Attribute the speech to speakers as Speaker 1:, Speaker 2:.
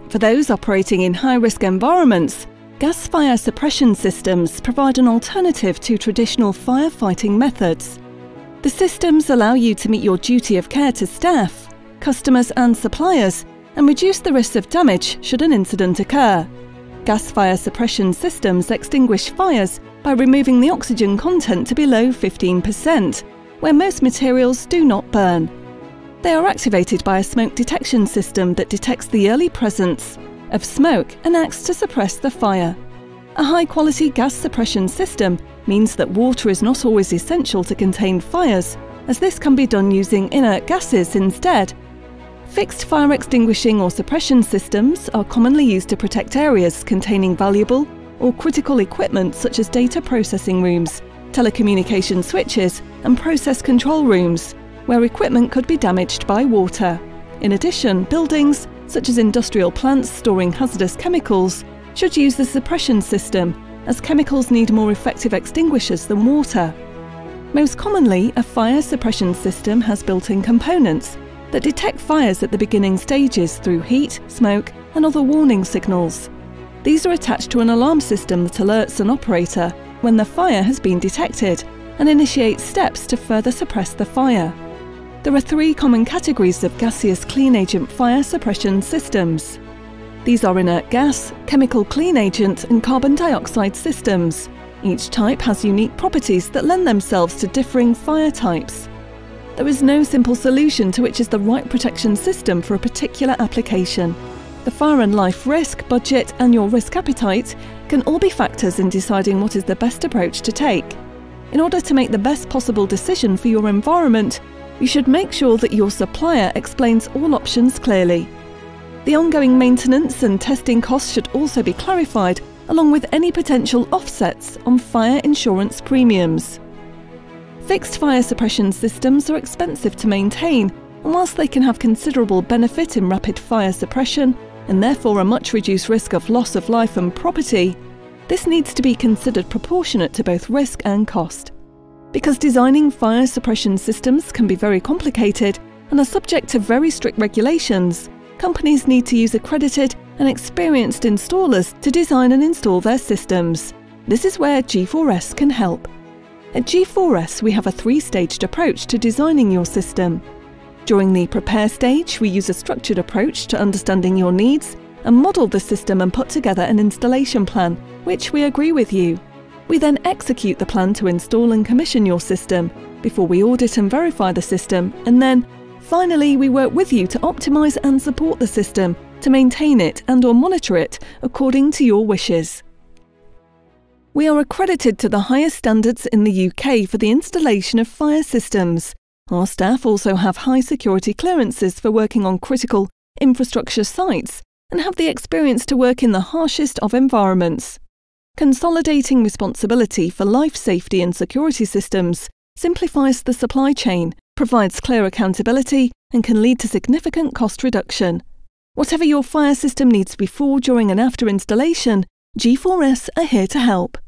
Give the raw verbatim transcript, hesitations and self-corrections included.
Speaker 1: For those operating in high-risk environments, gas fire suppression systems provide an alternative to traditional firefighting methods. The systems allow you to meet your duty of care to staff, customers and suppliers, and reduce the risk of damage should an incident occur. Gas fire suppression systems extinguish fires by removing the oxygen content to below fifteen percent, where most materials do not burn. They are activated by a smoke detection system that detects the early presence of smoke and acts to suppress the fire. A high-quality gas suppression system means that water is not always essential to contain fires, as this can be done using inert gases instead. Fixed fire extinguishing or suppression systems are commonly used to protect areas containing valuable or critical equipment such as data processing rooms, telecommunication switches, and process control rooms, where equipment could be damaged by water. In addition, buildings, such as industrial plants storing hazardous chemicals, should use the suppression system, as chemicals need more effective extinguishers than water. Most commonly, a fire suppression system has built-in components that detect fires at the beginning stages through heat, smoke, and other warning signals. These are attached to an alarm system that alerts an operator when the fire has been detected and initiates steps to further suppress the fire. There are three common categories of gaseous clean agent fire suppression systems. These are inert gas, chemical clean agent, and carbon dioxide systems. Each type has unique properties that lend themselves to differing fire types. There is no simple solution to which is the right protection system for a particular application. The fire and life risk, budget, and your risk appetite can all be factors in deciding what is the best approach to take. In order to make the best possible decision for your environment, you should make sure that your supplier explains all options clearly. The ongoing maintenance and testing costs should also be clarified, along with any potential offsets on fire insurance premiums. Fixed fire suppression systems are expensive to maintain, and whilst they can have considerable benefit in rapid fire suppression, and therefore a much reduced risk of loss of life and property, this needs to be considered proportionate to both risk and cost. Because designing fire suppression systems can be very complicated and are subject to very strict regulations, companies need to use accredited and experienced installers to design and install their systems. This is where G four S can help. At G four S, we have a three-staged approach to designing your system. During the prepare stage, we use a structured approach to understanding your needs and model the system and put together an installation plan, which we agree with you. We then execute the plan to install and commission your system before we audit and verify the system, and then, finally, we work with you to optimize and support the system, to maintain it and or monitor it according to your wishes. We are accredited to the highest standards in the U K for the installation of fire systems. Our staff also have high security clearances for working on critical infrastructure sites and have the experience to work in the harshest of environments. Consolidating responsibility for life safety and security systems simplifies the supply chain, provides clear accountability, and can lead to significant cost reduction. Whatever your fire system needs before, during, and after installation, G four S are here to help.